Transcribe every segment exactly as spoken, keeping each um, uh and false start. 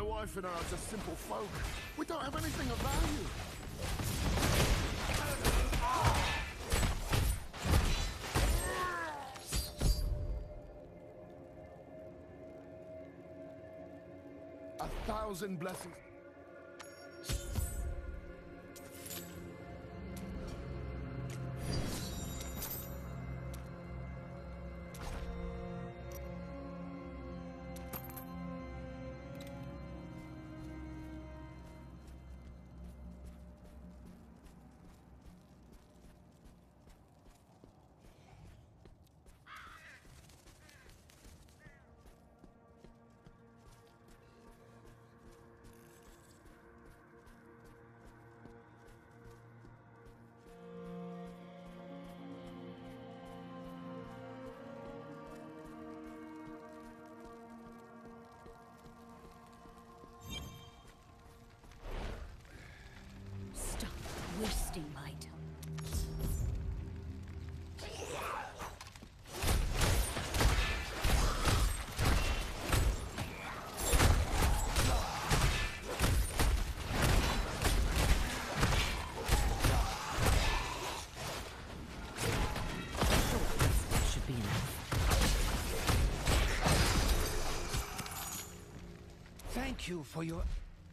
My wife and I are just simple folk. We don't have anything of value. A thousand blessings. Wasting my time. Should be enough. Thank you for your...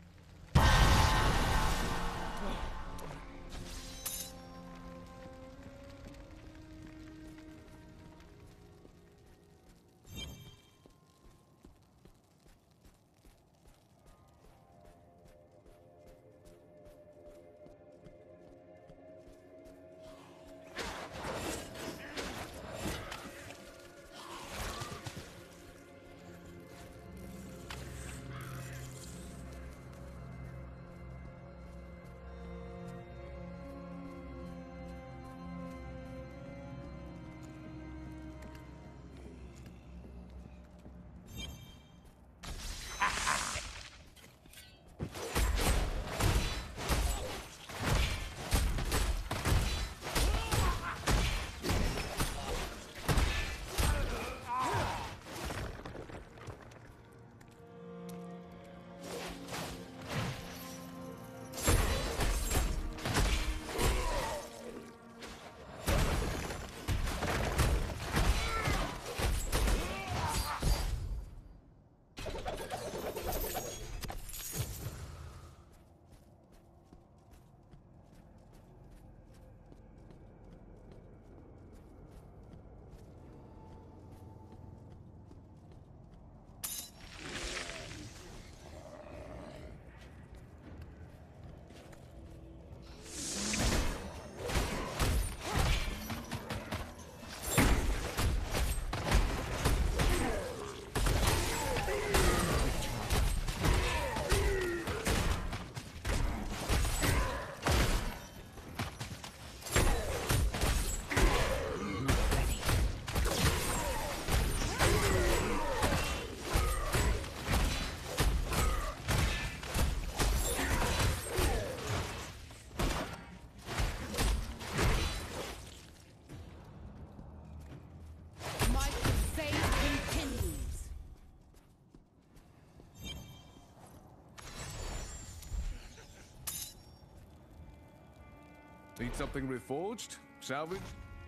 Need something reforged? Salvaged?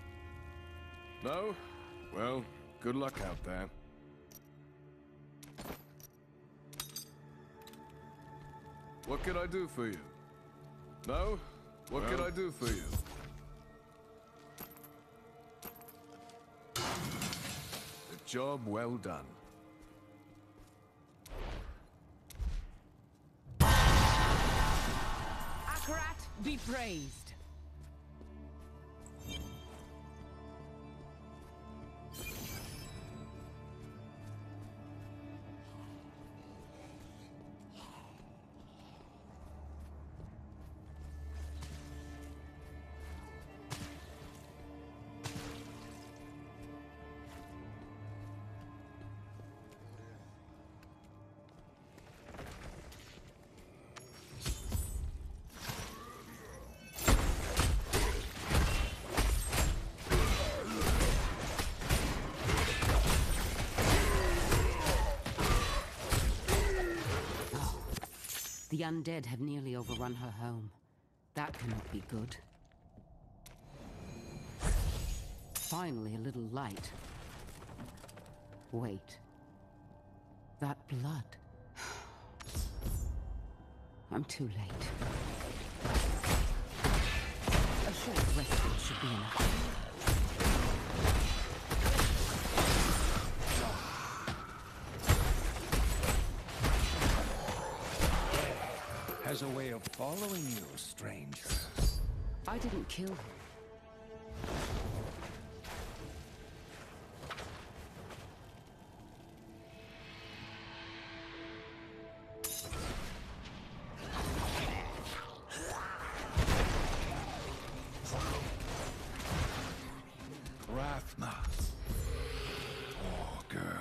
No? Well, good luck out there. What can I do for you? No? What well, can I do for you? A job well done. Akarat be praised. The undead have nearly overrun her home. That cannot be good. Finally, a little light. Wait. That blood. I'm too late. A short respite should be enough. Has a way of following you, stranger. I didn't kill him. Rathma. Poor girl.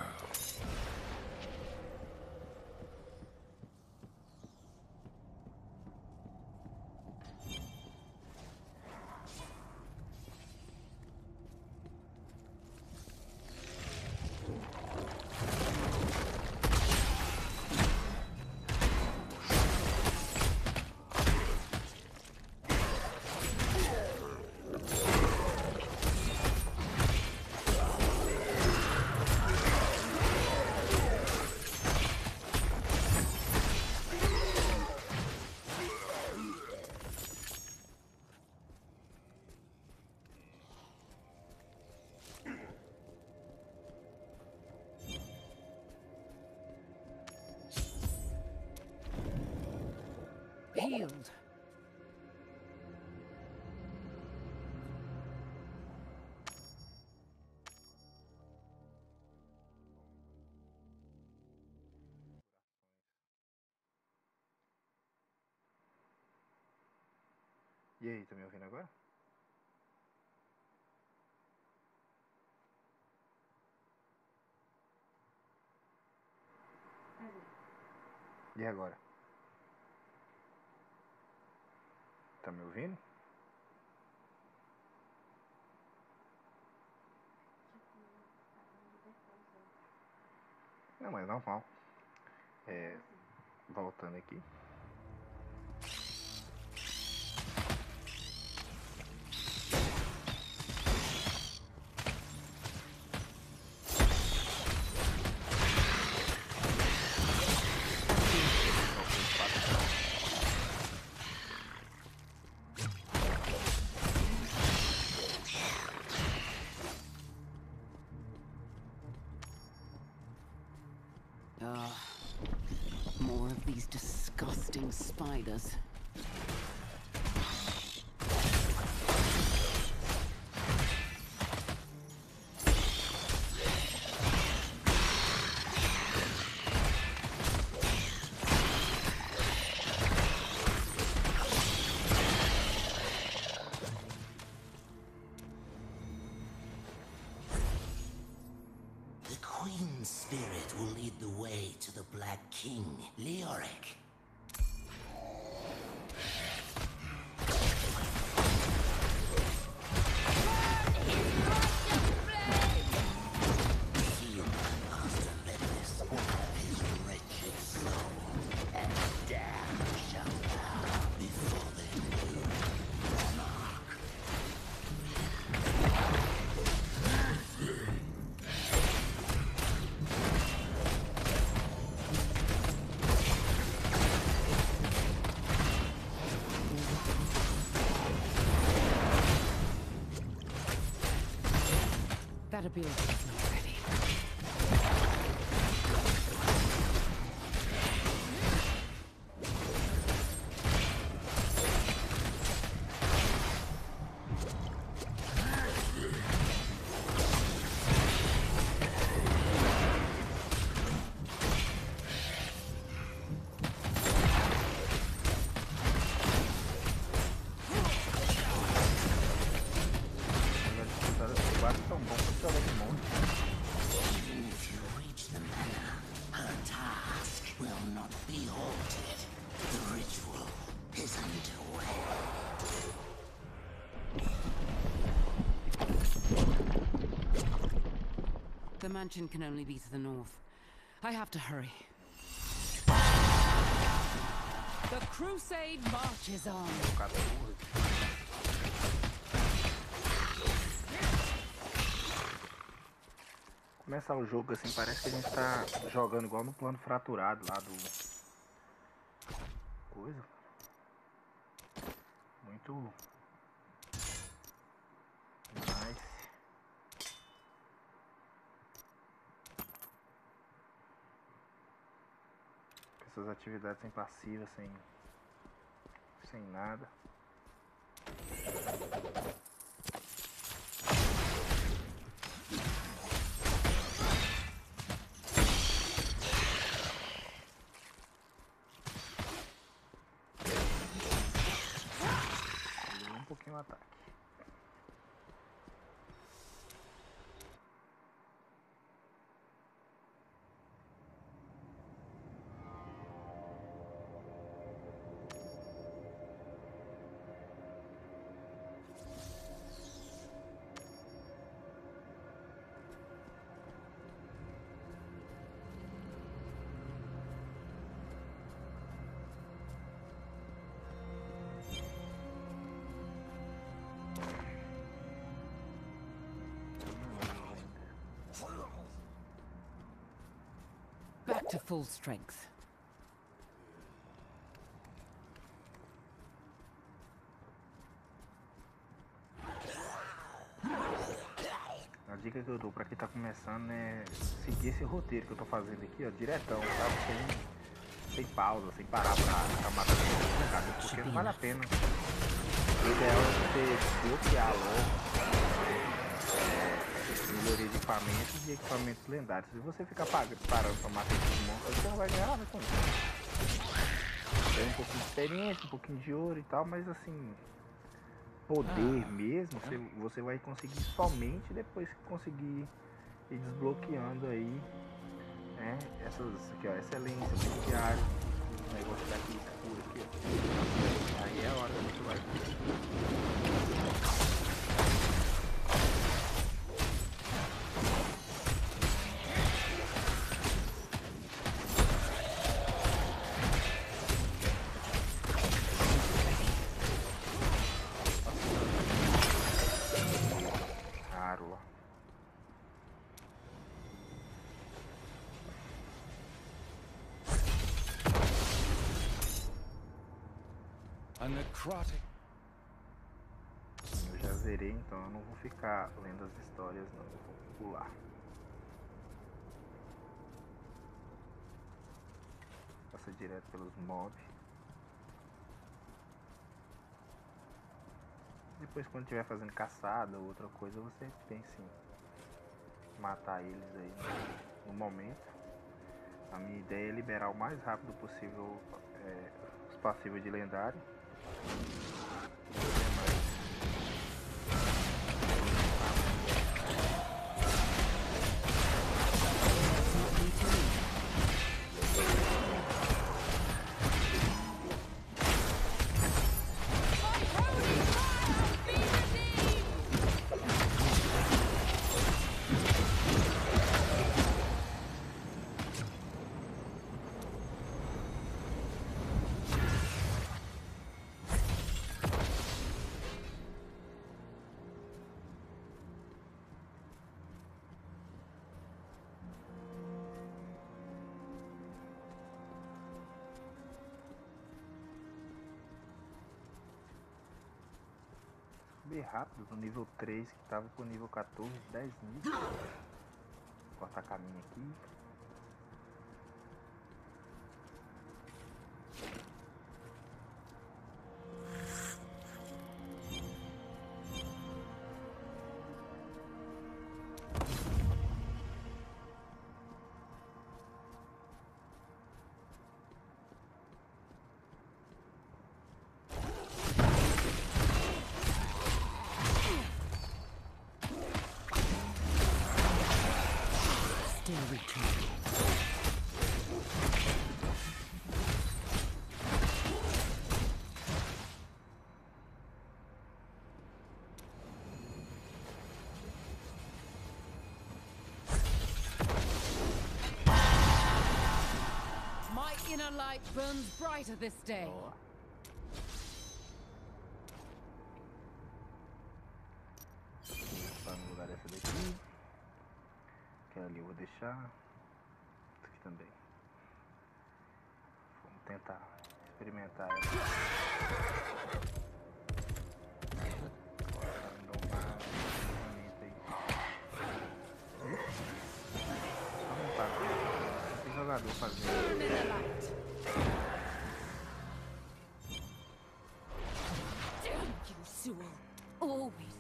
Healed. E aí, tá me ouvindo agora? E agora? Tá me ouvindo? Não, mas normal. É, voltando aqui. Ah, more of these disgusting spiders. The Queen's spirit will lead the way to the Black King, Leoric. Heal my master Lemnis of his wretched soul, and damn shall bow before their new monarch. That ability is not ready. Os quatro tão bons pra jogar de monte. Even if you reach the manor, her task will not be halted. The ritual is underway. The mansion can only be to the north. I have to hurry. crusade marches on. quatorze. Começar o jogo assim, parece que a gente tá jogando igual no plano fraturado lá do... Coisa. Muito... Nice. Essas atividades sem passiva, sem... Sem nada. Um pouquinho o ataque. Back to full strength. A dica que eu dou pra quem tá começando é seguir esse roteiro que eu tô fazendo aqui, ó, diretão, sabe? Sem, sem pausa, sem parar pra, pra matar o porque não vale a pena. O ideal é você bloquear logo é, melhoria de equipamentos e equipamentos lendários. Se você ficar pagando, parando pra matar esses monstros, você não vai ganhar nada com isso. Tem um pouquinho de experiência, um pouquinho de ouro e tal, mas assim... Poder ah, mesmo, você, você vai conseguir somente depois que conseguir ir desbloqueando aí, né, essas aqui, ó, excelência, diário, o negócio daqui escuro aqui, ó. Aí é a hora que você vai. A necrotic. Eu já zerei, então eu não vou ficar lendo as histórias, não. Eu vou pular. Passa direto pelos mobs. Depois, quando estiver fazendo caçada ou outra coisa, você pensa em matar eles aí no momento. A minha ideia é liberar o mais rápido possível é, os passivos de lendário. Bem rápido, do nível três que tava pro nível quatorze, dez mil. Vou cortar caminho aqui. My inner light burns brighter this day. Boa. aquela ali, eu vou deixar. Isso aqui também. Vamos tentar experimentar ela. Agora não dá uma ferramenta aí. Só não tá. Não tem jogador fazendo. Damn you, Sewell. Always.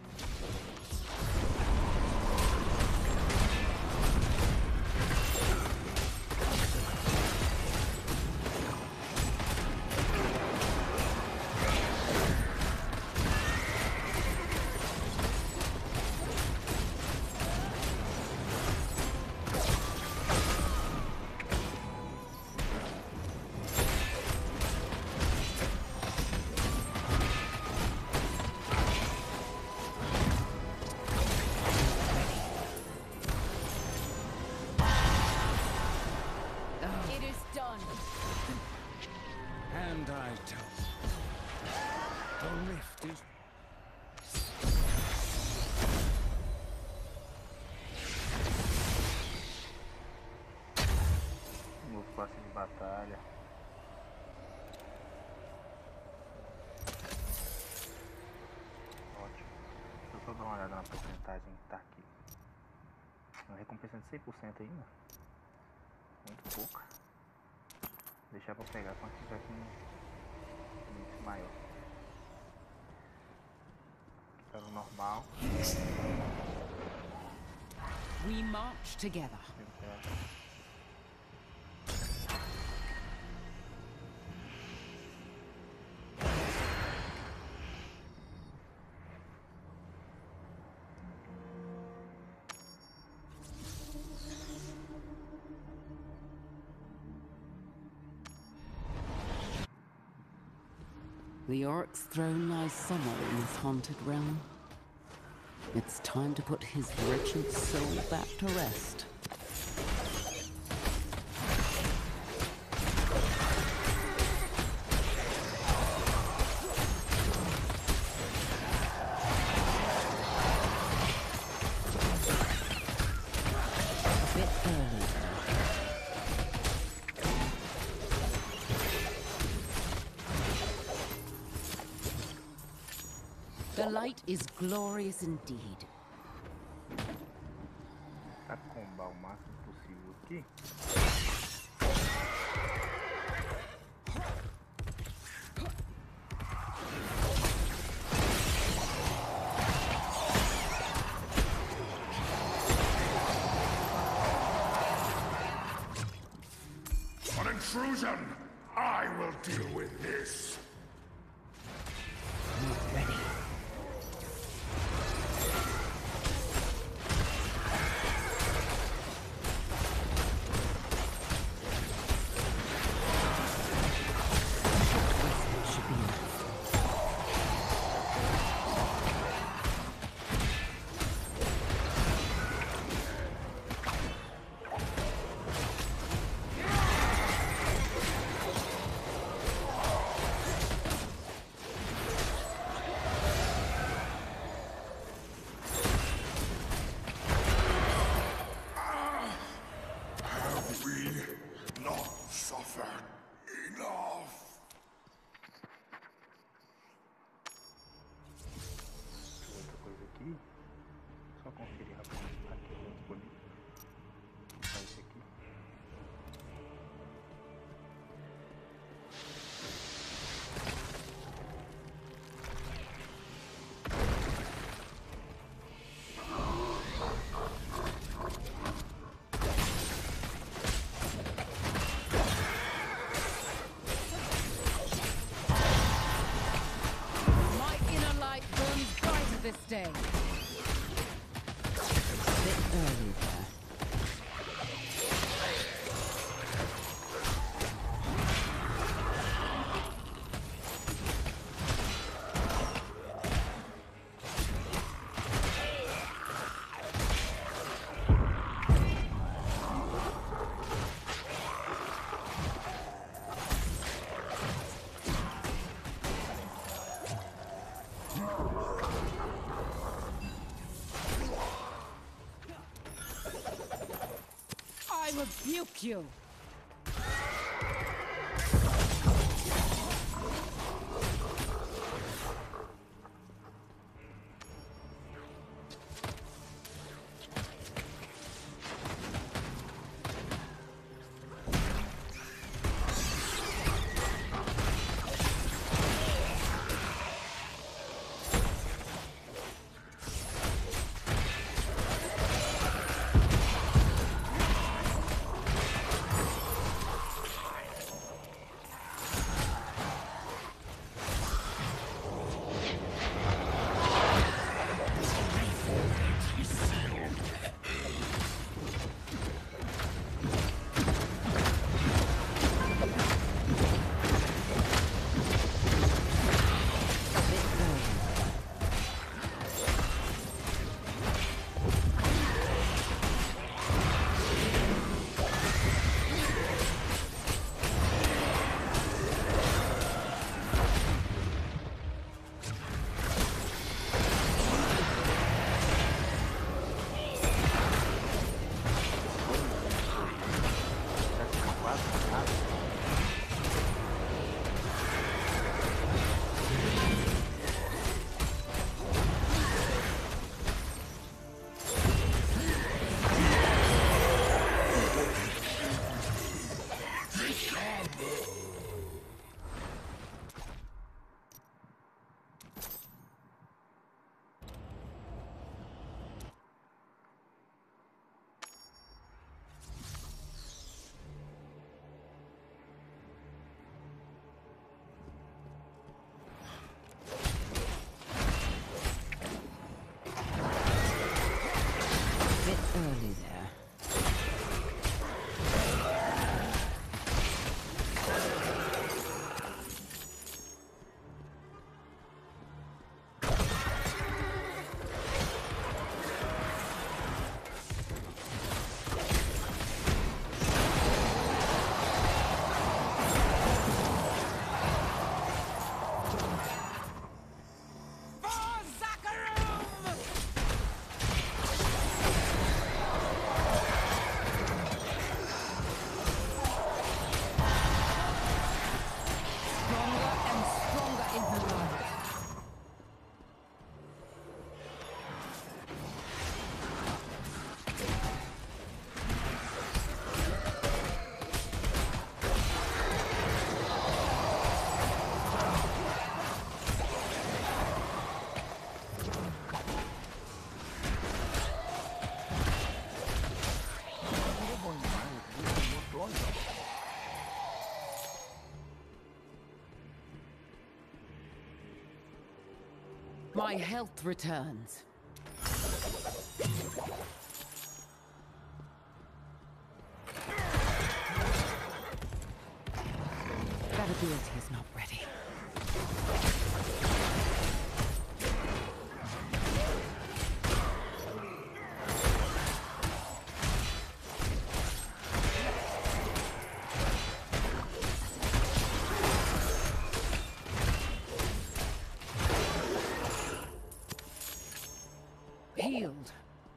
It is done. And I tell you, the rift is Novo passe de batalha. Ótimo. Deixa eu só dar uma olhada na porcentagem que tá aqui. Uma recompensa de cem por cento ainda. Muito pouca. Deixar pra pegar quando tiver com um índice maior. Aqui tá no normal. We march together. The Orc's throne lies somewhere in this haunted realm. It's time to put his wretched soul back to rest. A bit early. The light is glorious indeed. Tá combar o máximo possível aqui. An intrusion! I will deal with this! Not ready. Should be enough. rebuke you. Early there. My health returns. That ability is not ready. Healed.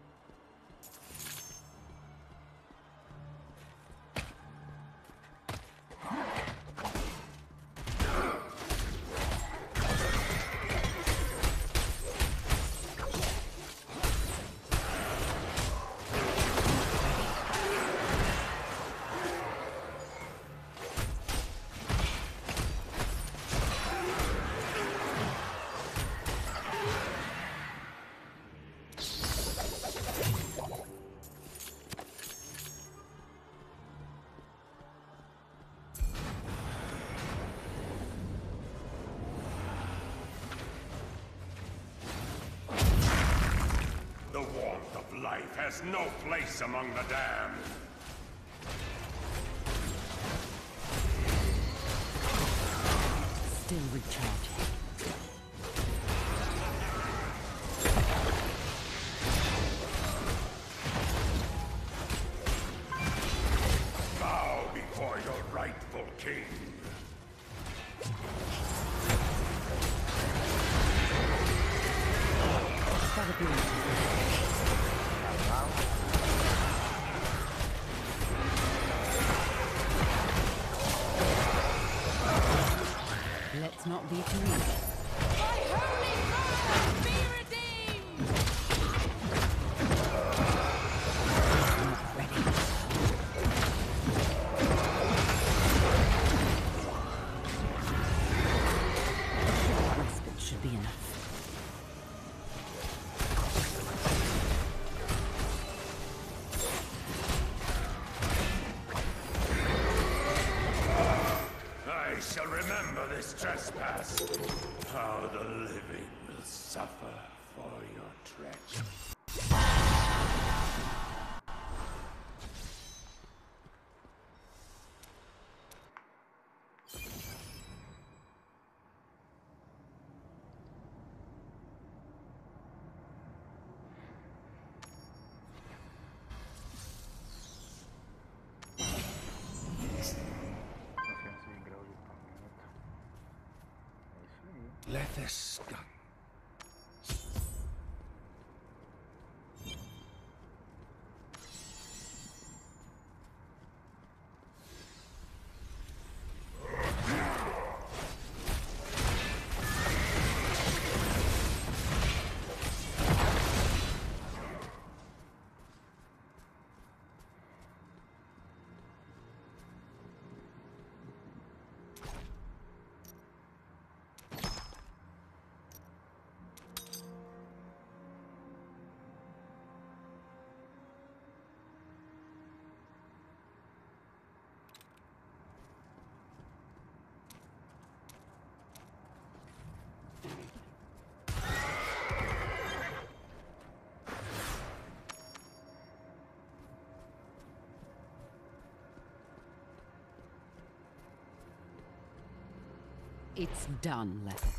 The warmth of life has no place among the damned. Still recharging. Bow before your rightful king. That ability. Let's not be too eager. My holy fire be redeemed! Ready. Respite should be enough. I shall remember this trespass. How the living will suffer for your treachery. Transferência de grau de equipamento. É isso aí. Let this stop. It's done, Lethe.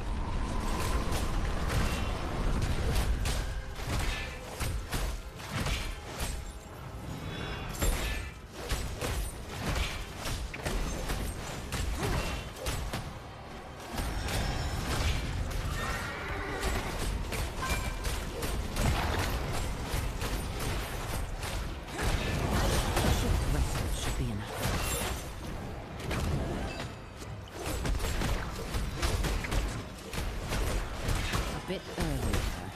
Respite should be enough. A bit early there.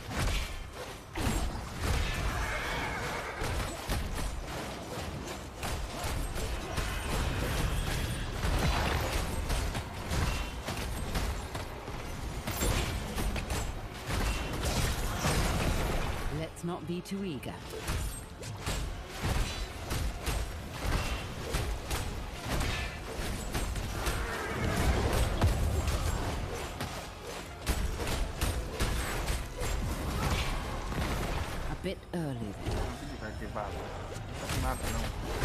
Let's not be too eager. A bit early there. Vai ter valor. Não tem nada não.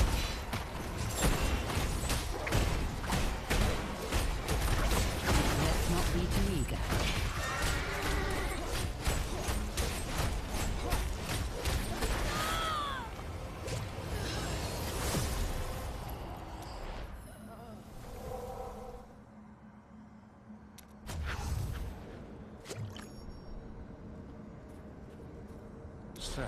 Let's not be too eager. So,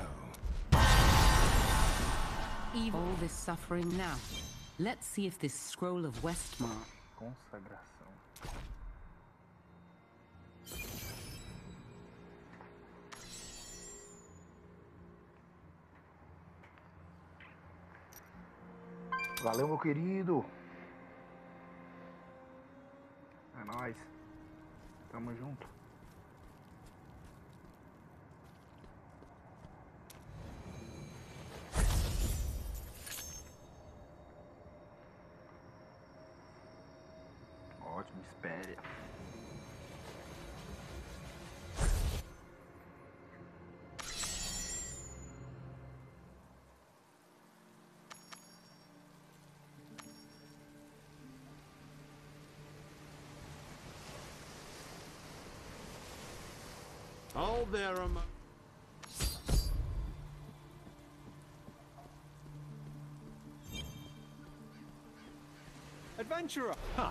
Evil, all this suffering now. Let's see if this scroll of Westmark. Consagração. Valeu, meu querido. É nóis. Tamo junto. Ótimo, espere. Hold there a mo- adventurer. Ha!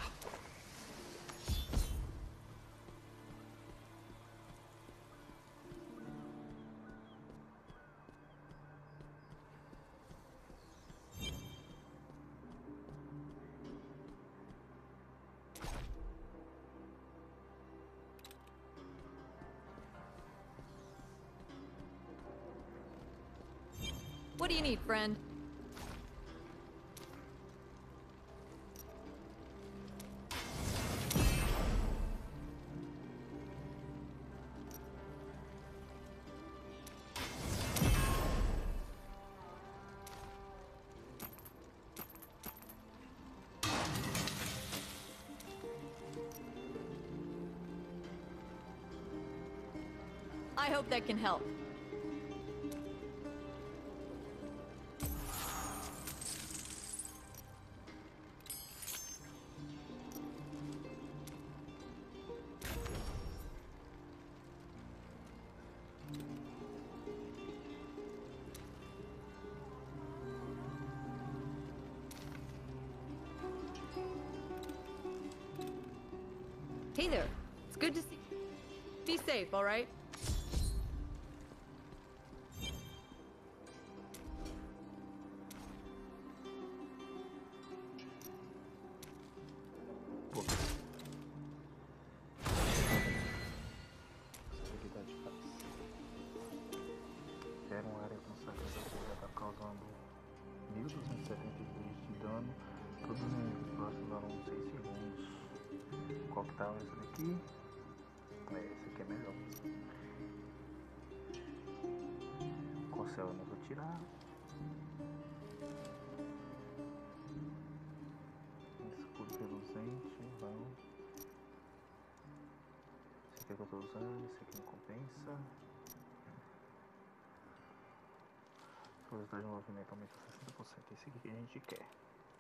What do you need, friend? I hope that can help. Hey there. It's good to see you. Be safe, all right? Era uma área consagrada que está causando mil duzentos e setenta e três de dano. Todos os inimigos próximos daram seis segundos. Qual que tá esse daqui? É, esse aqui é melhor. Corcel eu não vou tirar. Escudo reluzente, vão. Esse aqui é que eu tô usando, esse aqui não compensa. Velocidade de movimento aumenta sessenta por cento. Esse aqui que a gente quer.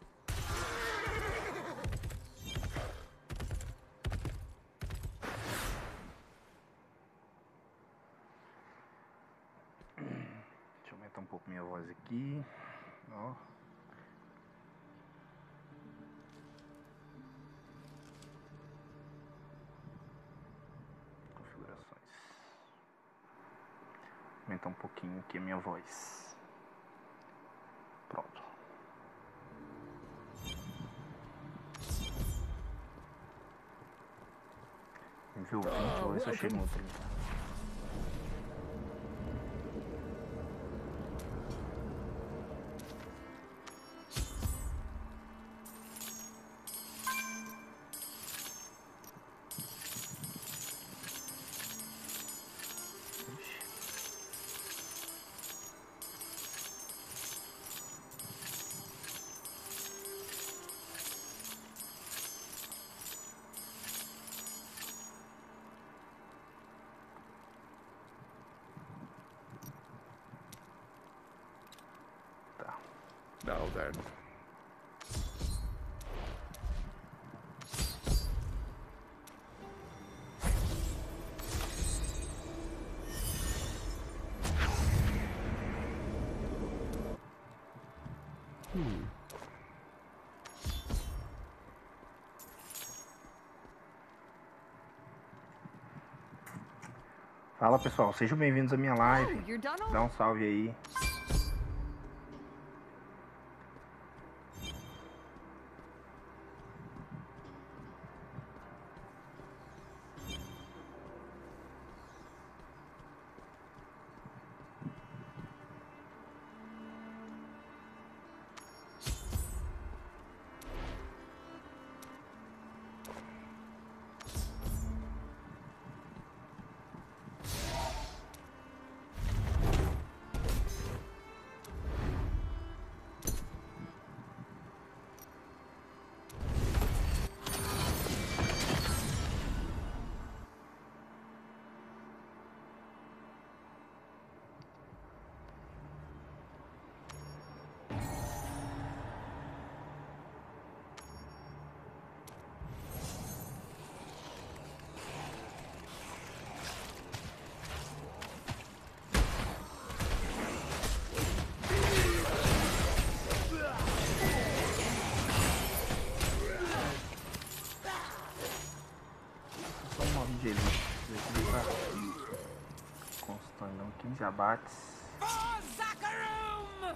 Deixa eu aumentar um pouco minha voz aqui. Ó. Configurações. Aumentar um pouquinho aqui a minha voz. Pronto. Nível vinte, vou ver se eu chego no trinta. Now then. Hmm. Fala pessoal, sejam bem-vindos à minha live. Oh, you're done Dá um salve aí. De elite, constando quinze abates. For Zakharum!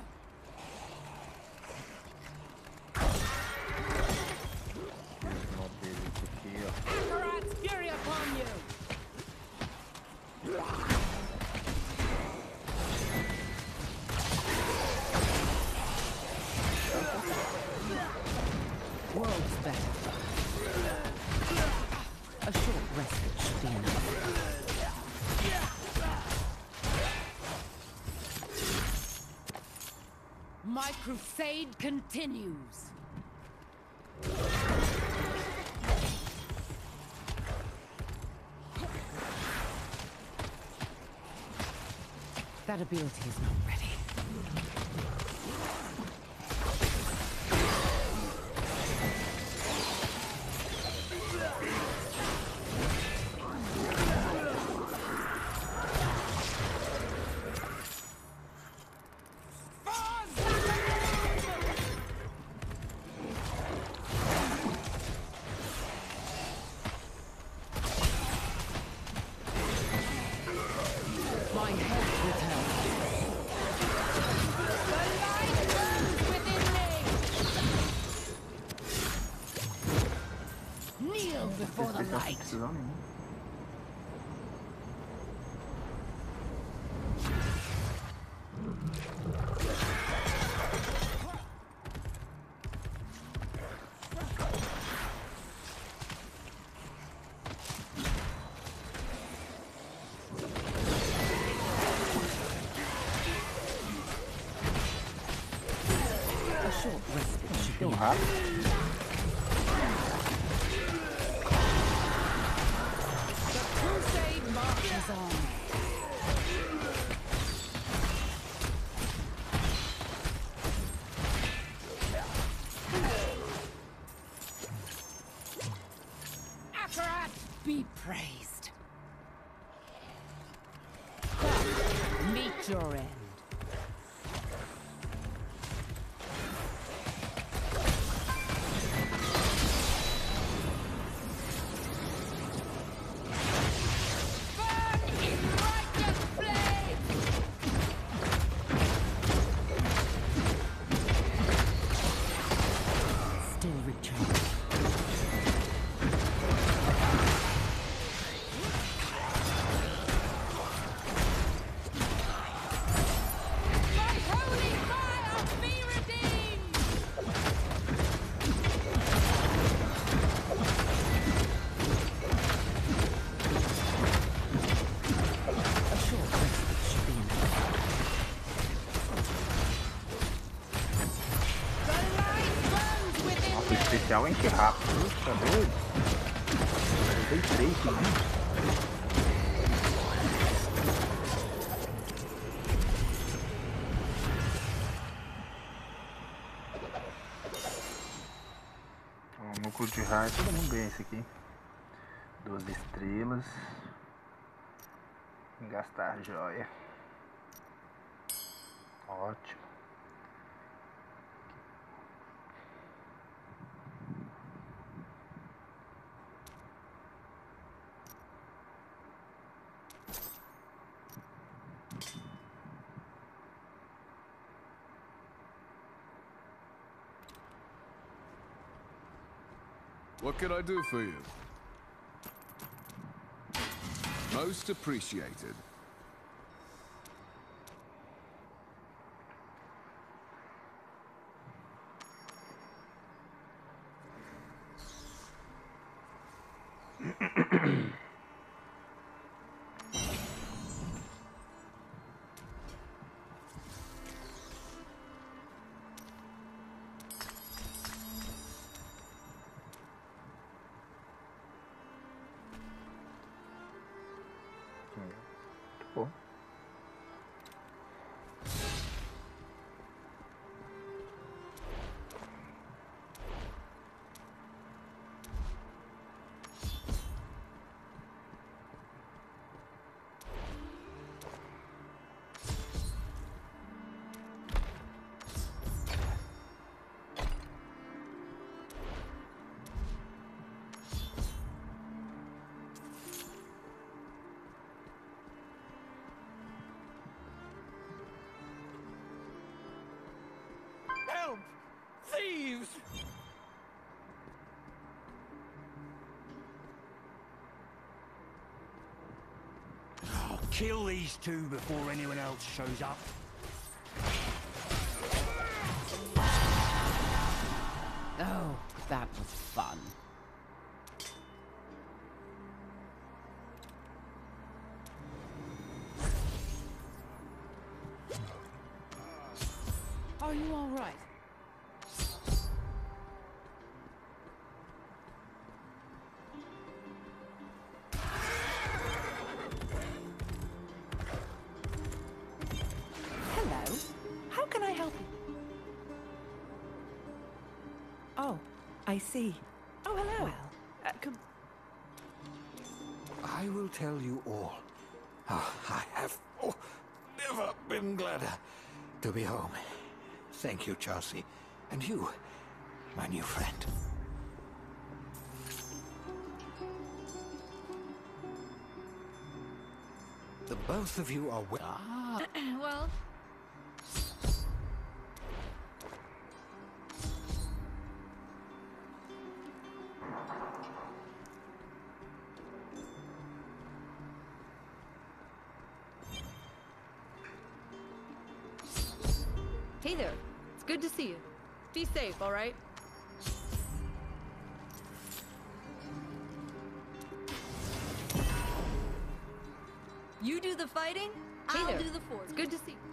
Esse modo de elite aqui, ó. Karat's fury upon you! respite should be enough. My crusade continues. That ability is not ready. My head returns. The light burns within me. Kneel before the light. Precisão nenhuma. A short respite should be Tão enough. rápido. The crusade marches on. Akarat, be praised. Come, meet your end. Burn in righteous flame! Still recharged. My holy fire be redeemed! A short respite should be enough. The light burns within Nossa, o especial enche rápido. Tá doido? Tem três segundos. Ó, o núcleo de raio, todo mundo ganha esse aqui. Duas estrelas. Gastar joia. Ótimo. What can I do for you? Most appreciated. Muito bom. Help! Thieves! I'll kill these two before anyone else shows up. Oh, that was fun. Are you all right? Hello. How can I help you? Oh, I see. Oh, hello. Well, uh, come. I will tell you all. Oh, I have oh, never been gladder to be home. Thank you, Chelsea. And you, my new friend. The both of you are well. Ah. Well, hey there. It's good to see you. Be safe, all right? You do the fighting, Hey I'll there. do the force. It's good to see you.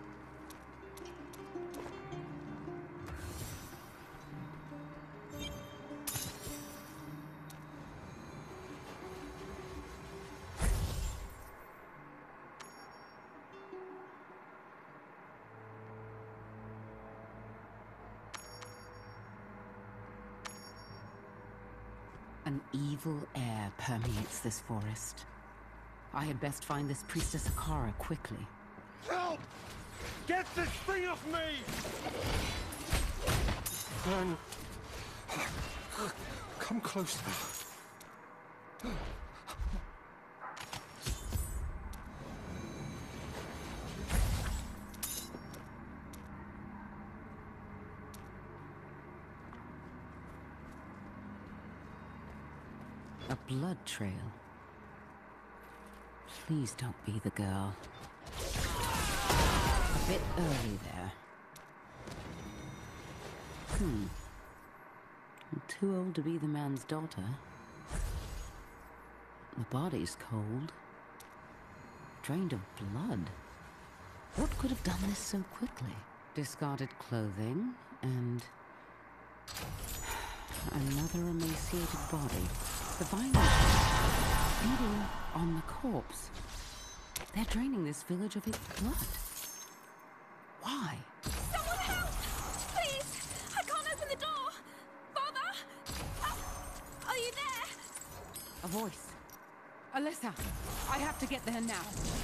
An evil air permeates this forest. I had best find this priestess Akara quickly. Help! Get this thing off me! Burn. Come closer. A blood trail. Please don't be the girl. A bit early there. Hmm. I'm too old to be the man's daughter. The body's cold. Drained of blood. What could have done this so quickly? Discarded clothing and... another emaciated body. The vines feeding on the corpse. They're draining this village of its blood. Why? Someone help! Please! I can't open the door! Father! Uh, are you there? A voice. Alyssa, I have to get there now.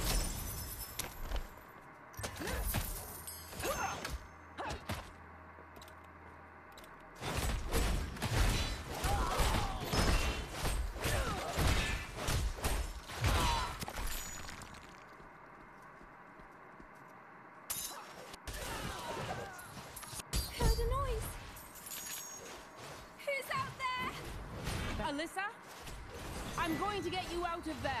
Heard a noise. Who's out there? Alyssa, I'm going to get you out of there.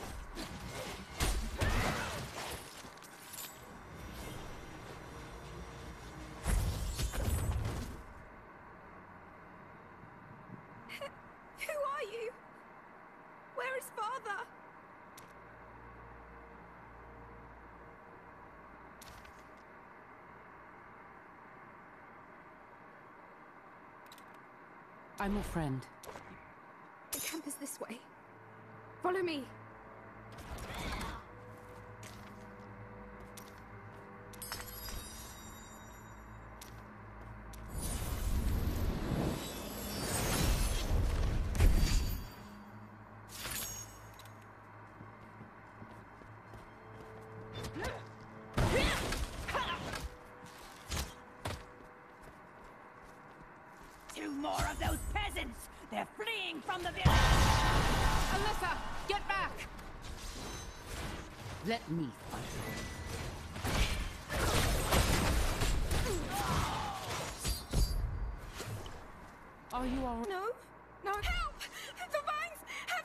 Who are you? Where is Father? I'm your friend. The camp is this way. Follow me. Two more of those peasants! They're fleeing from the village! Alyssa, get back! Let me fight. Are you all right? No. No. Help! The vines have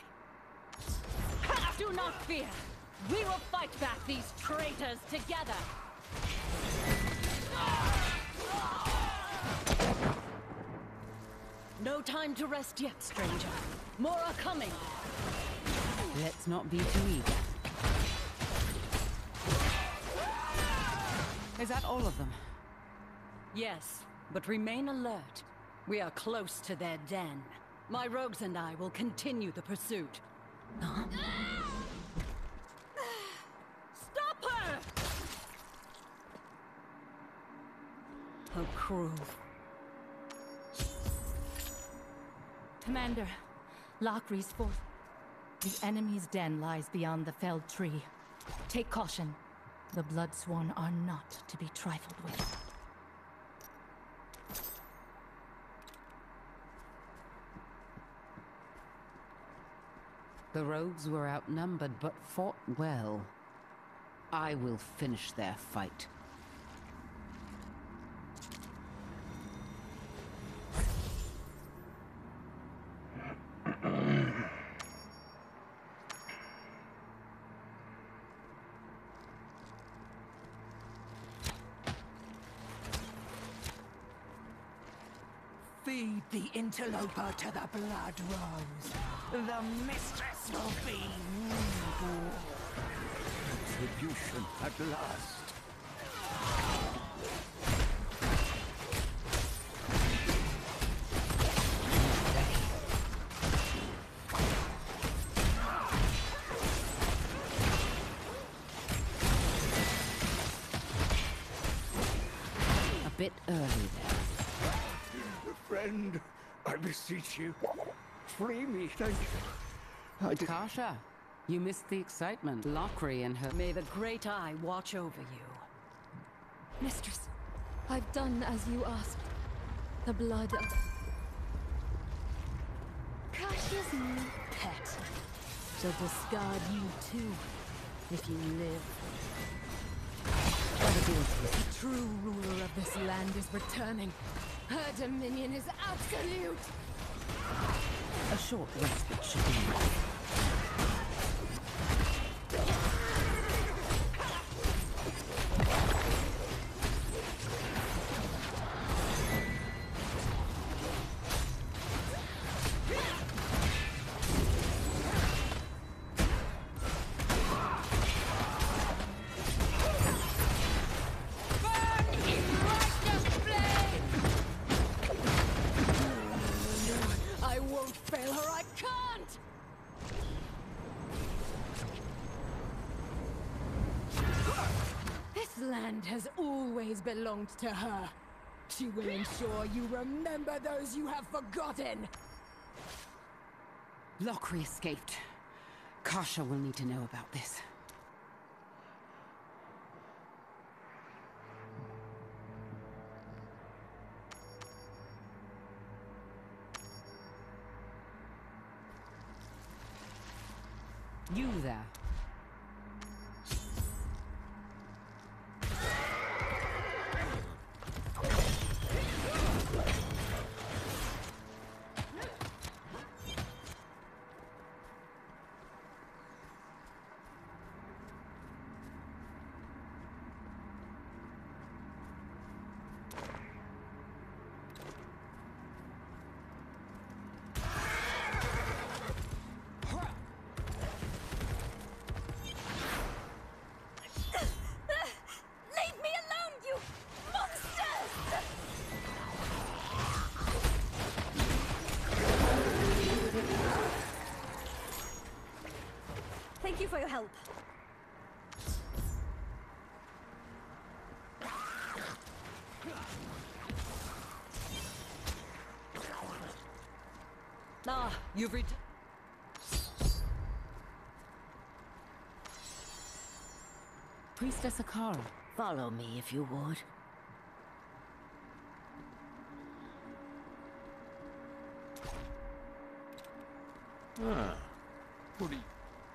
me! Do not fear! We will fight back these traitors together! No time to rest yet, stranger. More are coming. Let's not be too eager. Is that all of them? Yes, but remain alert. We are close to their den. My rogues and I will continue the pursuit. Huh? Stop her! How cruel. Commander, Locri's force. The enemy's den lies beyond the felled tree. Take caution. The Bloodsworn are not to be trifled with. The rogues were outnumbered, but fought well. I will finish their fight. Feed the interloper to the blood rose. The mistress will be retribution at last. A bit early there. Friend, I beseech you, free me, thank you. I did... Kasha, you missed the excitement. Locri and her... May the Great Eye watch over you. Mistress, I've done as you asked. The blood of... Kasha's new pet shall discard you too, if you live. The true ruler of this land is returning. Her dominion is absolute! A short respite should be enough. Has always belonged to her. She will ensure you remember those you have forgotten. Locri escaped. Kasha will need to know about this. You there. Thank you for your help. Ah, you've returned. Priestess Akara. Follow me if you would. Ah. What do you...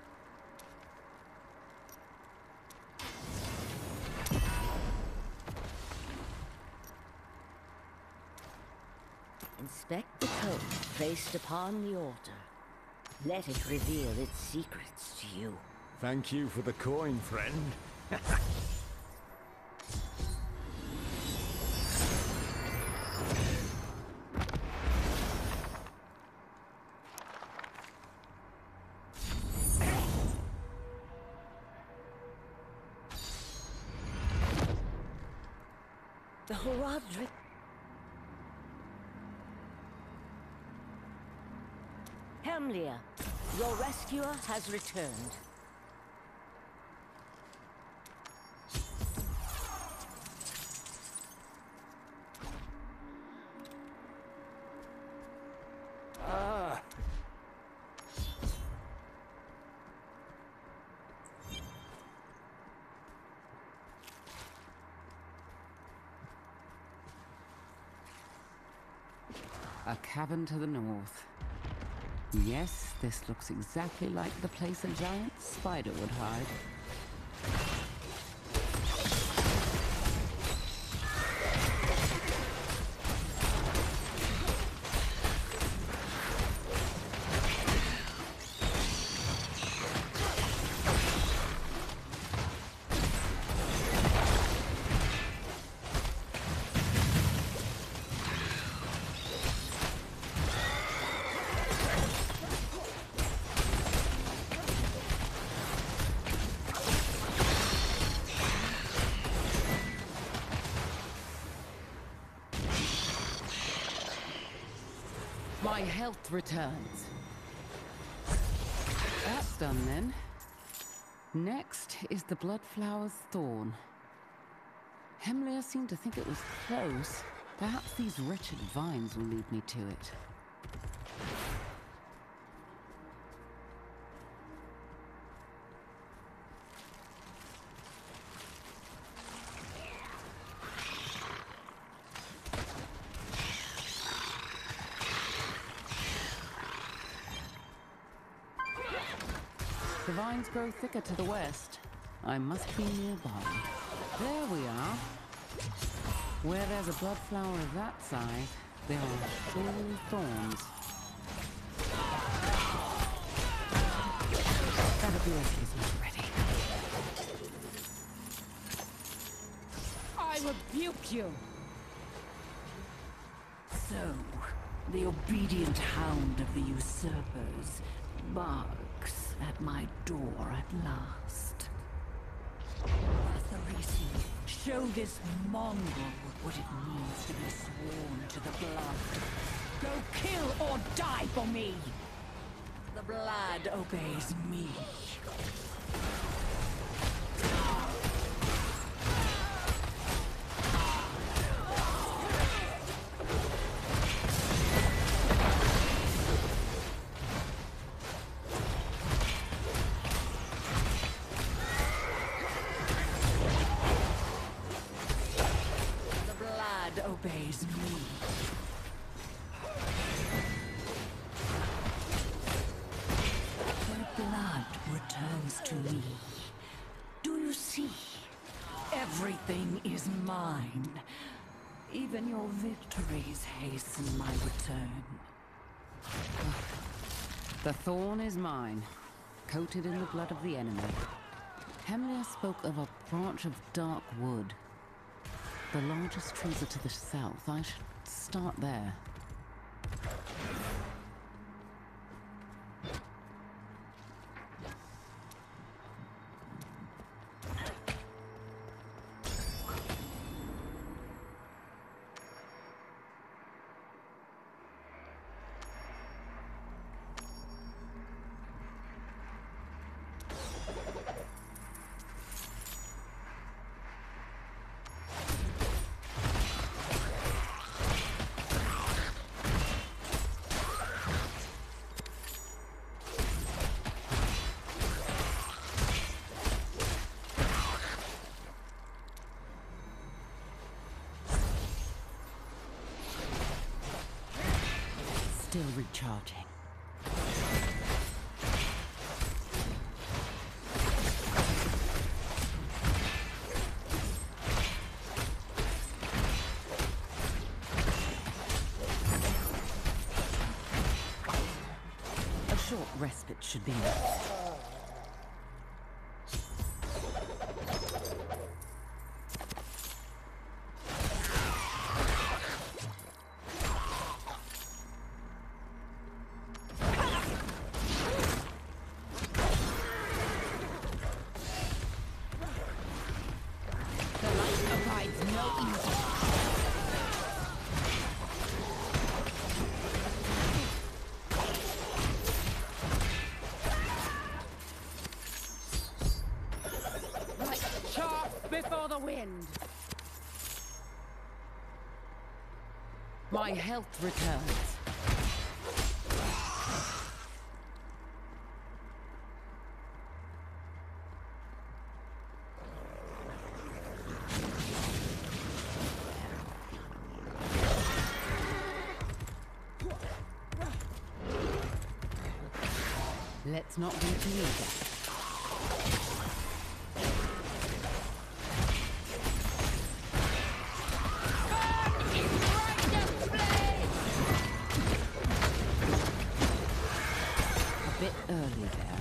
Inspect the coat placed upon the altar. Let it reveal its secrets to you. Thank you for the coin, friend. Horadric. Hemlia, your rescuer has returned. Ah. A cabin to the north. Yes, this looks exactly like the place a giant spider would hide. My health returns. That's done then. Next is the Bloodflower's Thorn. Hemlia seemed to think it was close. Perhaps these wretched vines will lead me to it. The vines grow thicker to the west. I must be nearby. There we are. Where there's a blood flower of that size, there are surely thorns. That ability is not ready. I rebuke you! So, the obedient hound of the usurpers barks at my door at last. Atharisi, show this mongrel what it means to be sworn to the blood. Go kill or die for me! The blood obeys me. Obeys me. Their blood returns to me. Do you see? Everything is mine. Even your victories hasten my return. The thorn is mine, coated in the blood of the enemy. Hemlia spoke of a branch of dark wood. The largest trees are to the south. I should start there. Still recharging. A short respite should be enough. The light provides no easy. end. My health returns. Let's not be too eager. A bit early there.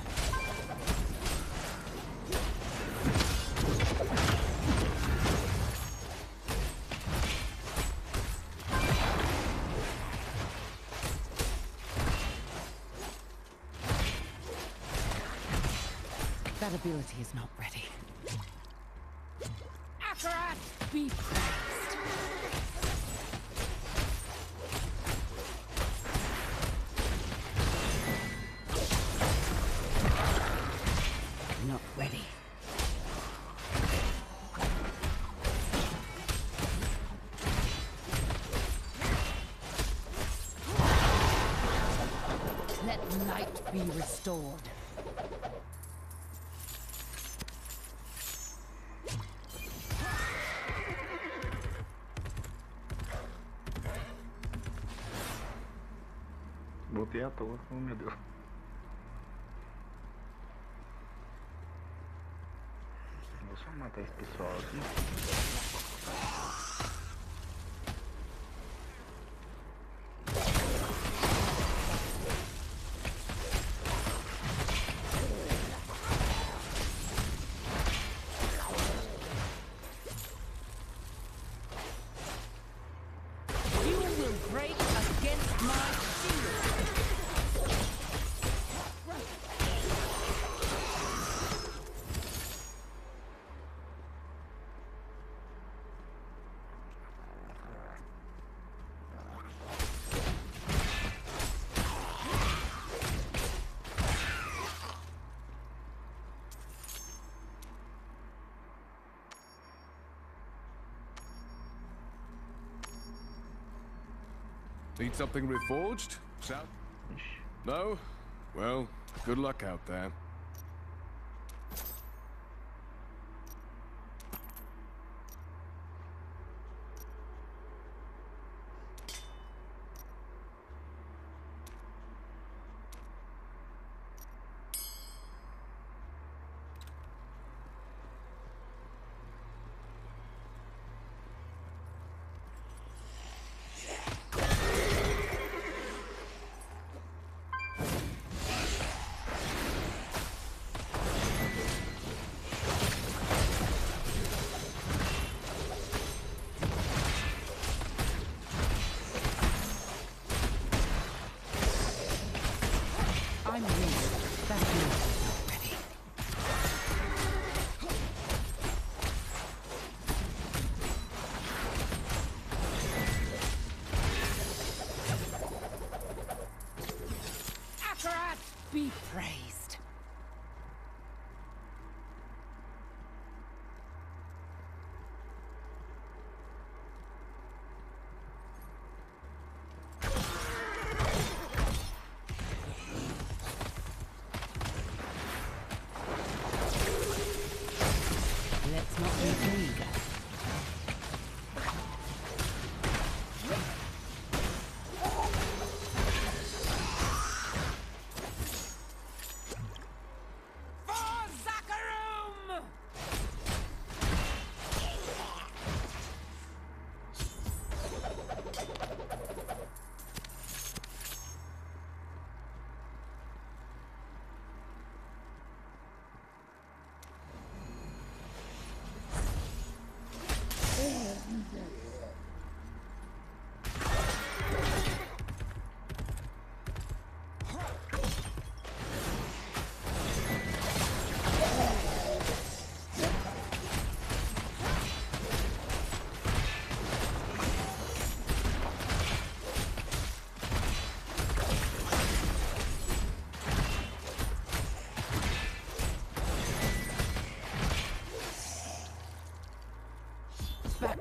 That ability is not ready. Akarat, be praised. Not ready. Let light be restored. Botei à toa, oh meu Deus. Vou só matar esse pessoal aqui. You will break against my shield. Need something reforged? Shout? No? Well, good luck out there. I'm ready. That ability is not ready. Akarat, be praised. Let's not be too eager.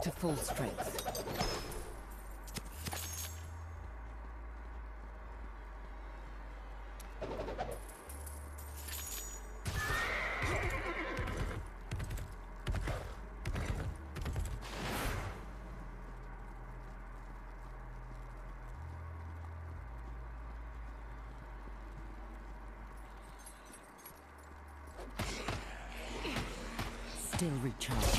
to full strength. Still recharged.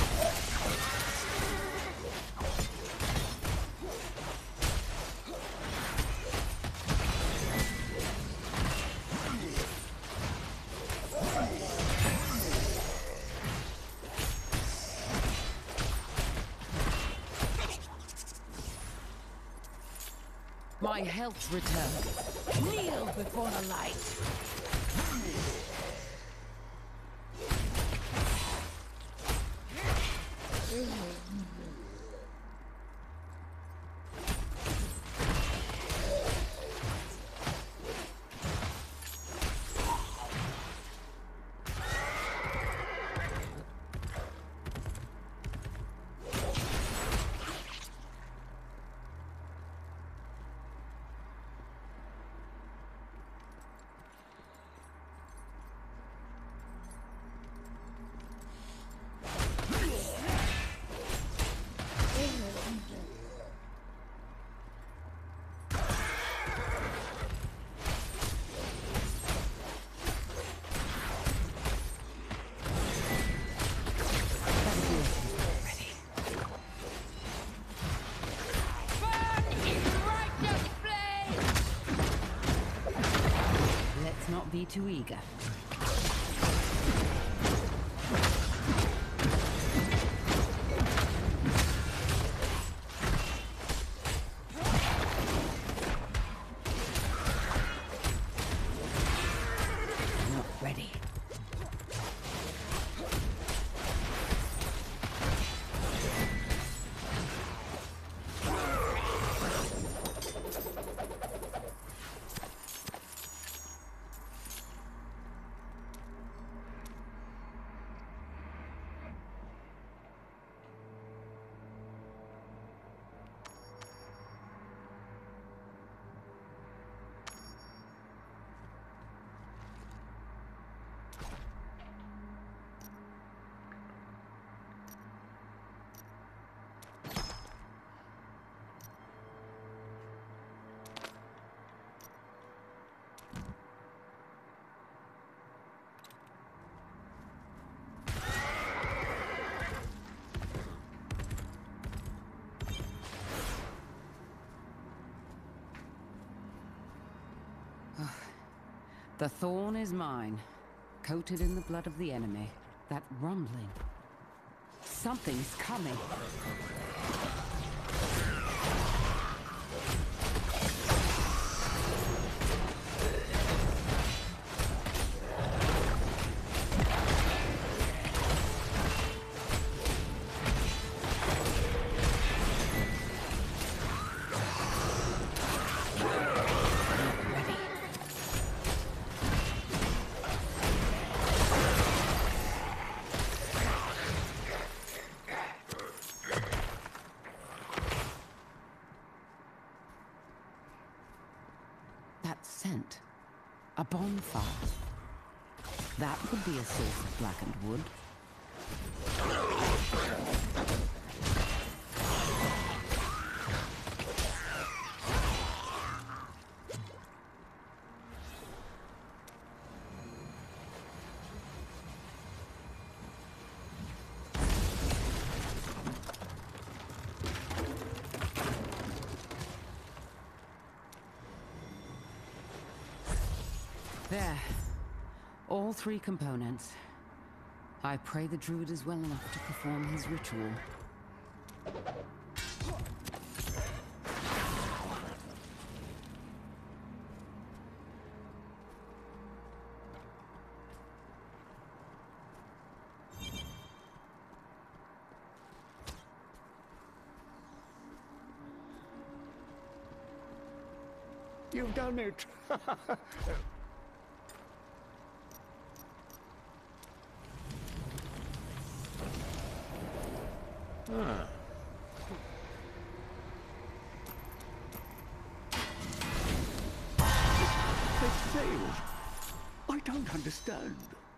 My health returned. Kneel before the light. Not be too eager. Not ready. The thorn is mine, coated in the blood of the enemy. That rumbling. Something's coming. Scent. A bonfire. That would be a source of blackened wood. There. All three components. I pray the druid is well enough to perform his ritual. You've done it! Ah, I don't understand.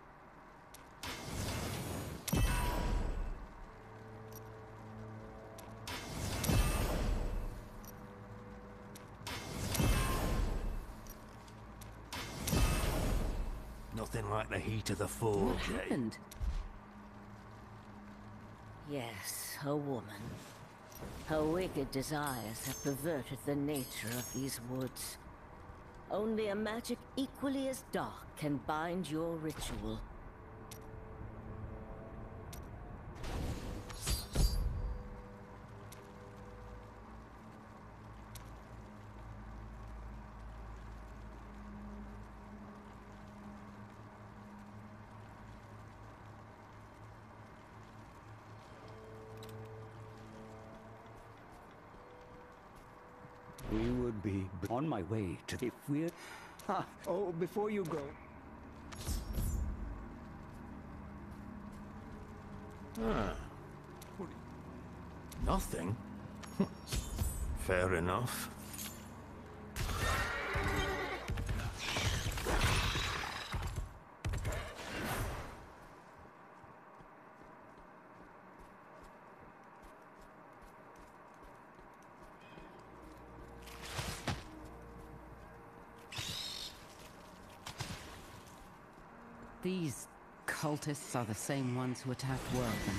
Nothing like the heat of the forge. What eh? happened? Yes, a woman. Her wicked desires have perverted the nature of these woods. Only a magic equally as dark can bind your ritual. We would be on my way to the... If we're... Ah, oh, before you go... Ah. Nothing? Fair enough. These cultists are the same ones who attacked Worthen.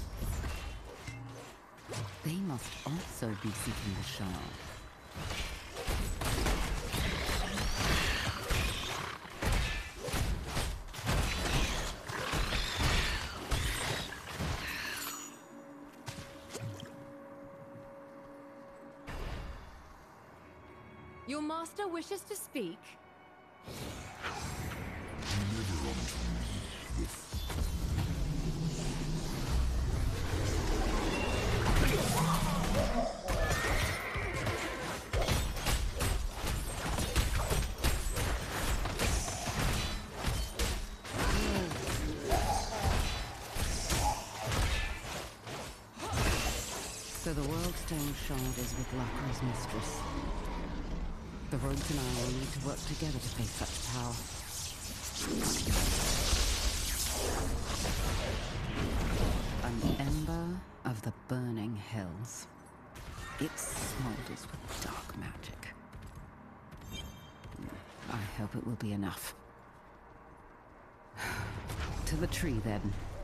They must also be seeking the shard. Your master wishes to speak? So the Worldstone Shard is with Lacra's mistress. The rogues and I will need to work together to face such power. An ember of the burning hills. It smolders with dark magic. I hope it will be enough. To the tree, then.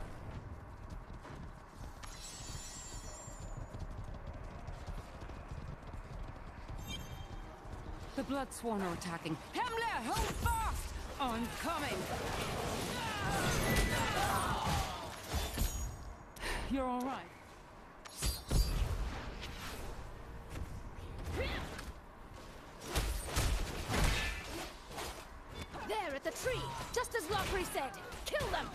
The Bloodsworn are attacking. Himmler, hold fast! I'm coming! You're all right. There at the tree, just as Lockery said. Kill them!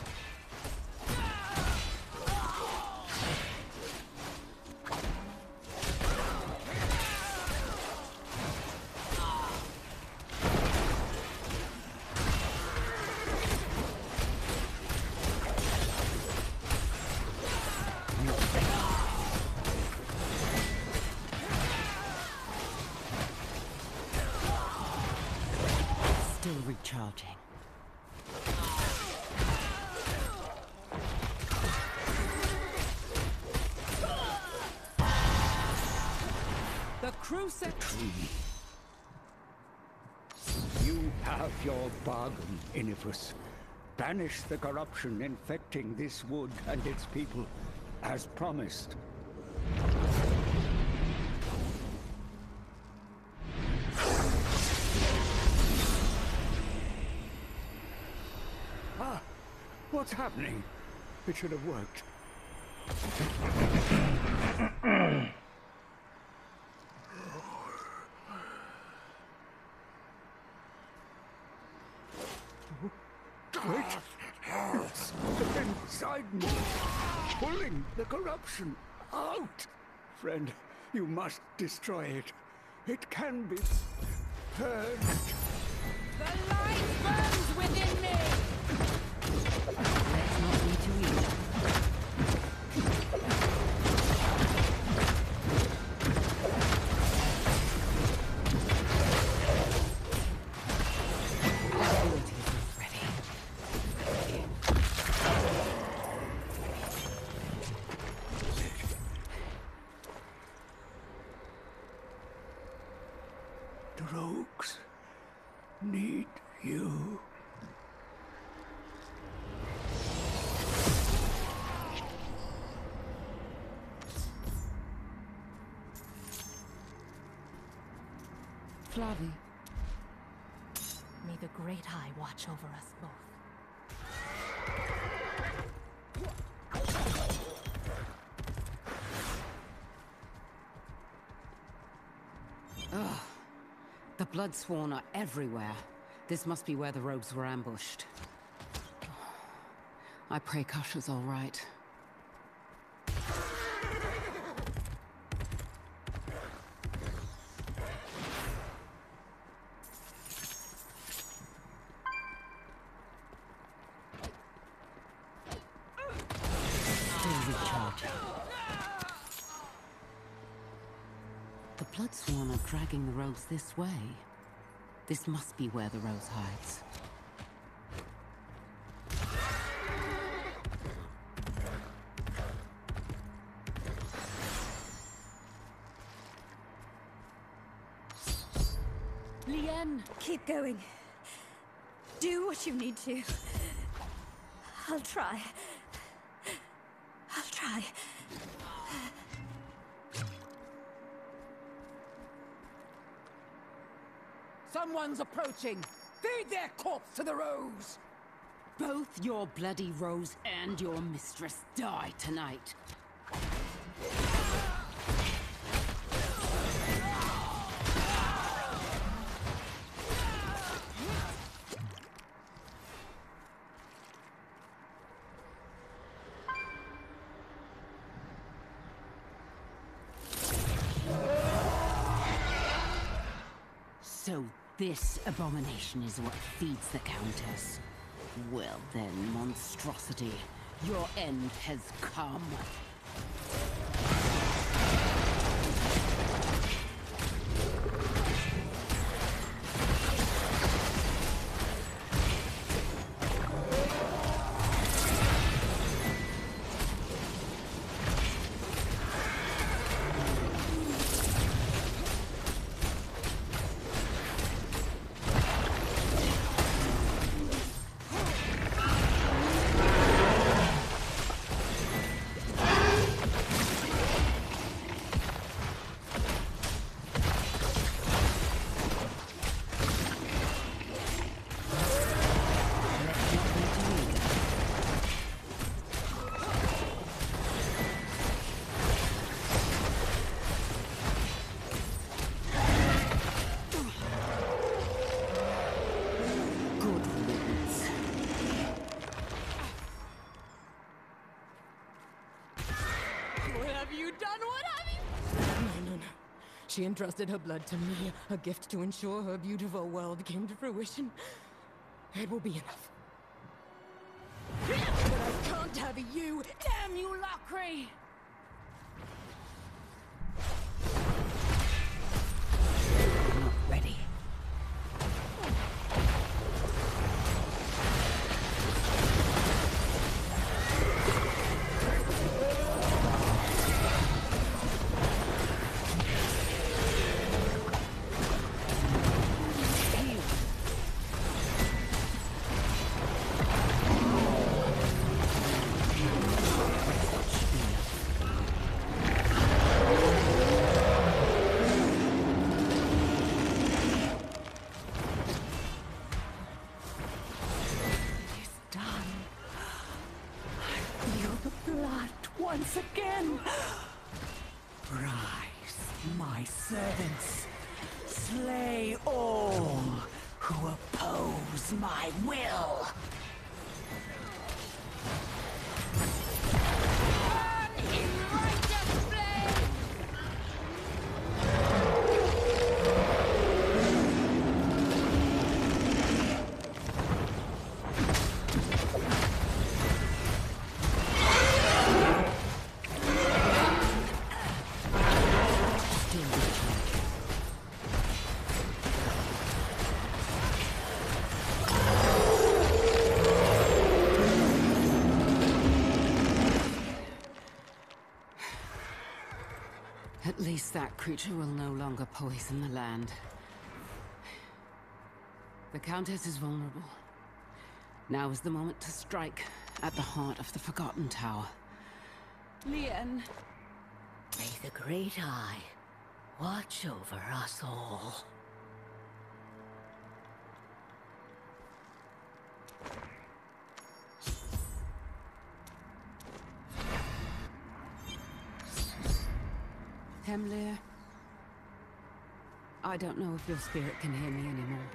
Still recharging. The Crucible. You have your bargain, Inifus. Banish the corruption infecting this wood and its people, as promised. Ah, what's happening? It should have worked. Wait! It's inside me, pulling the corruption out! Friend, you must destroy it. It can be purged. The light burns within me! Let's not be too easy. Abilities Flavi. May the Great Eye watch over us both. Ugh. The Bloodsworn are everywhere. This must be where the rogues were ambushed. I pray Kasha's all right. The Bloodsworn are dragging the rogues this way. This must be where the Rose hides. Lien, keep going. Do what you need to. I'll try. I'll try. Someone's approaching! Feed their corpse to the Rose! Both your bloody Rose and your mistress die tonight. So this abomination is what feeds the Countess. Well then, monstrosity, your end has come. She entrusted her blood to me, a gift to ensure her beautiful world came to fruition. It will be enough. But I can't have you! Damn you, Lockery! I'm not ready. Once again, rise, my servants, slay all who oppose my will. At least that creature will no longer poison the land. The Countess is vulnerable. Now is the moment to strike at the heart of the Forgotten Tower. Lien. May the Great Eye watch over us all. Hemlir, I don't know if your spirit can hear me anymore.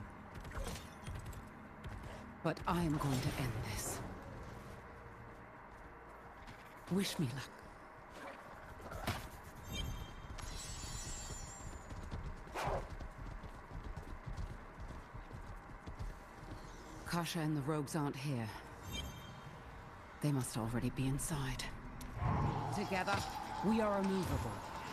But I am going to end this. Wish me luck. Kasha and the rogues aren't here. They must already be inside. Together, we are immovable.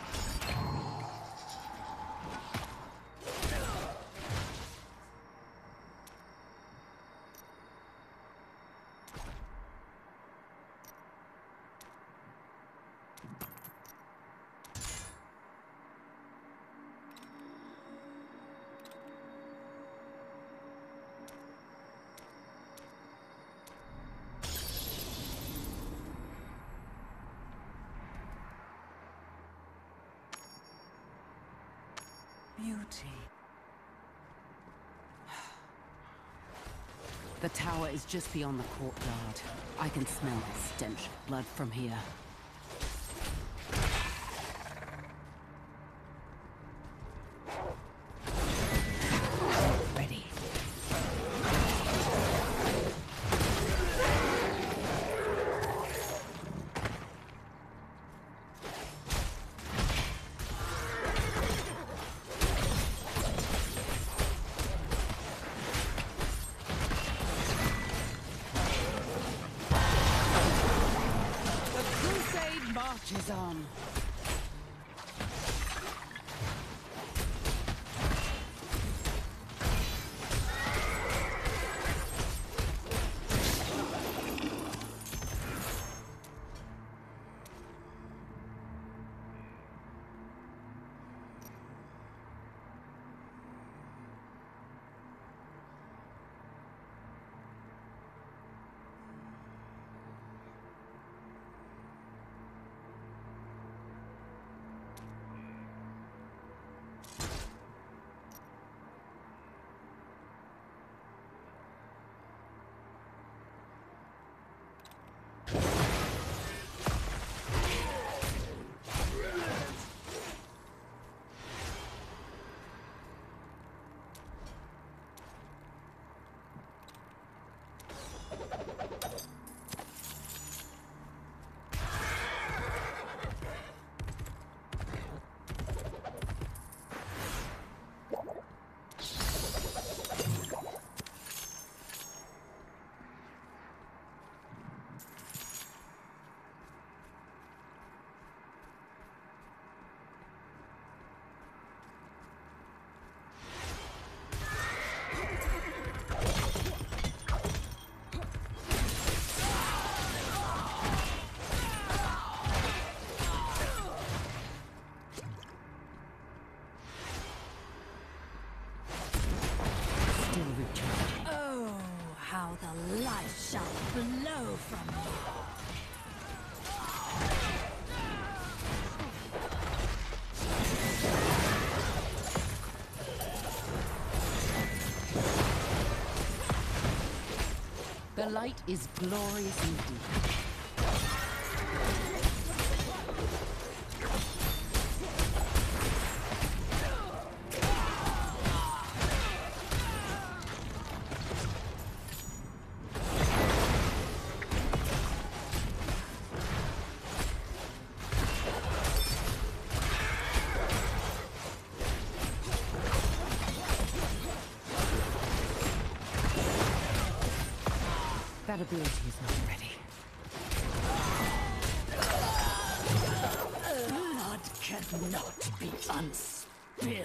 Beauty. The tower is just beyond the courtyard. I can smell the stench of blood from here. Ready. Marches on. Oh, how the light shall flow from me. The light is glorious indeed. That ability is not ready. Blood cannot be unspilled.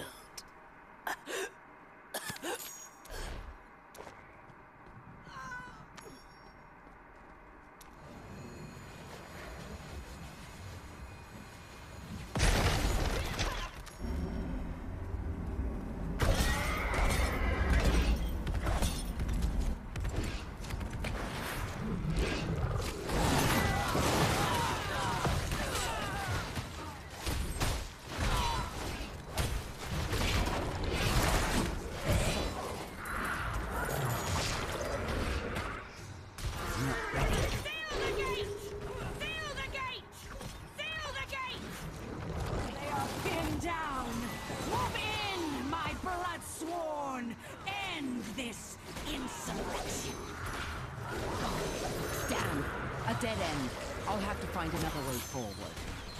a dead end. I'll have to find another way forward.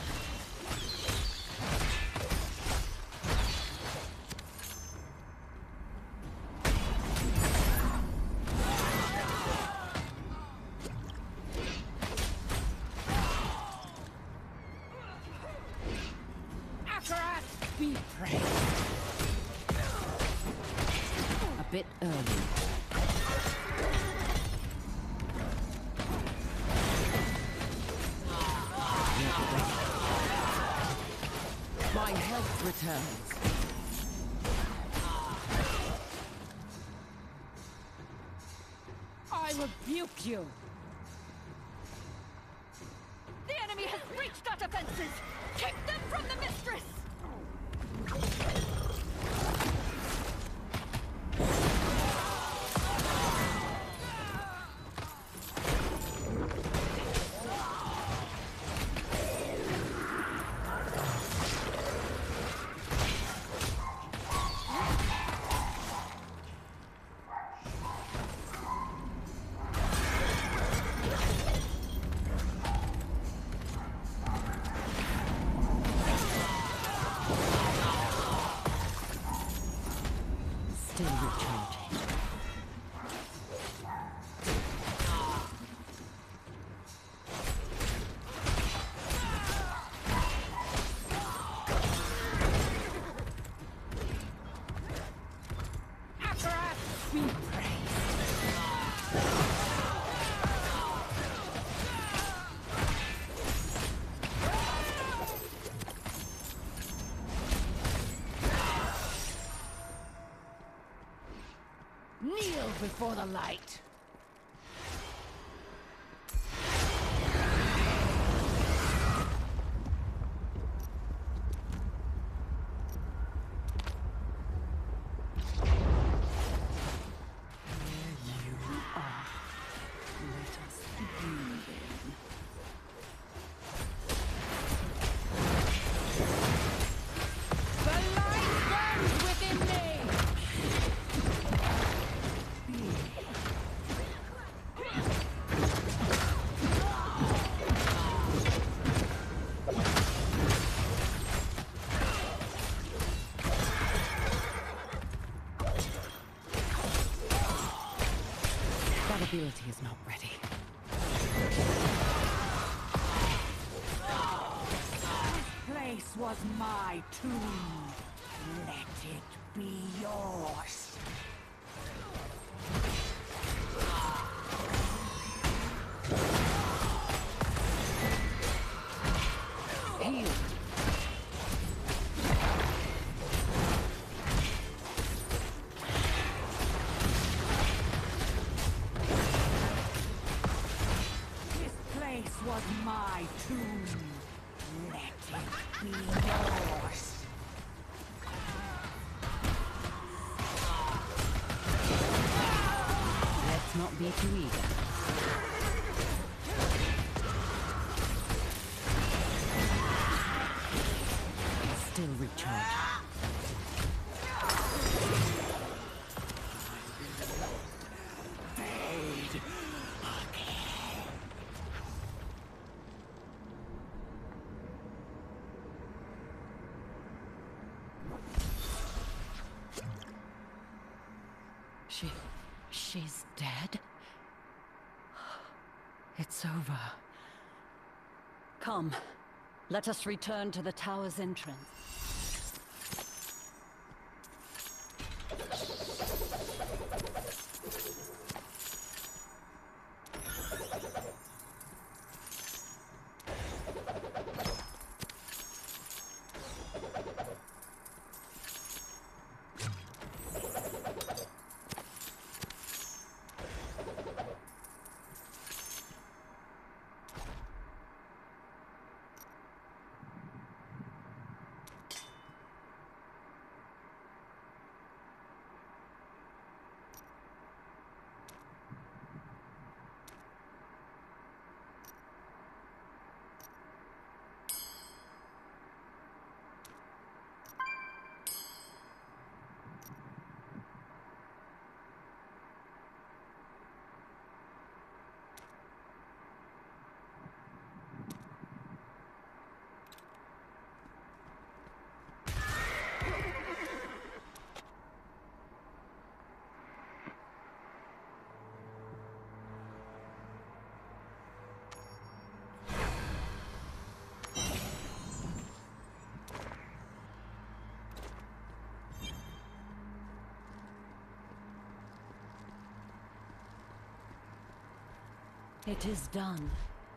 Akarat, be praised. A bit early. My health returns. I rebuke you! The enemy has breached our defenses! Keep them from the mistress! Still recharging. Akarat, be praised. Kneel before the light. The light burns within me! That ability is not ready. This place was my tomb. Let it be yours. Heal. This place was my tomb. Let it be yours. Let's not be too eager. Still recharging. She... she's dead? It's over. Come, let us return to the tower's entrance. It is done.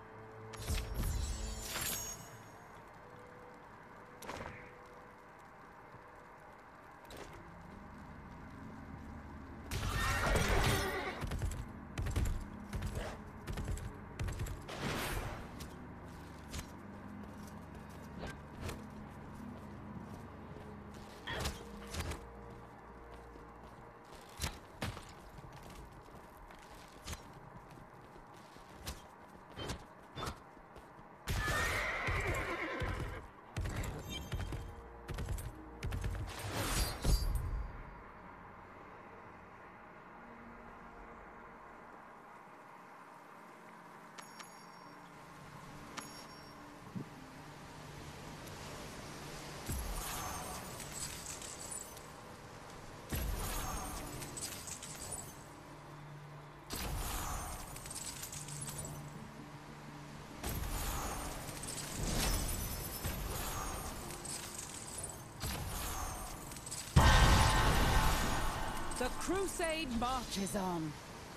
The crusade marches on.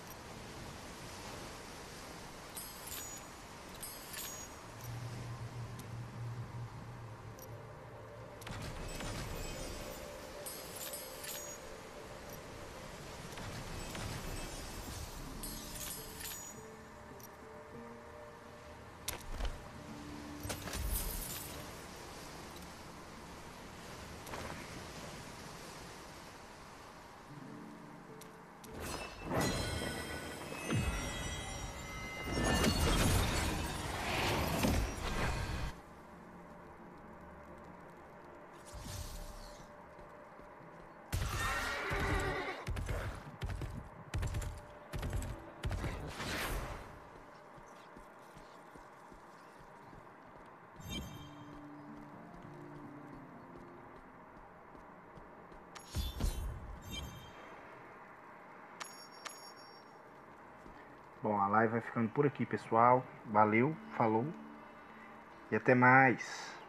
Bom, a live vai ficando por aqui, pessoal. Valeu, falou e até mais.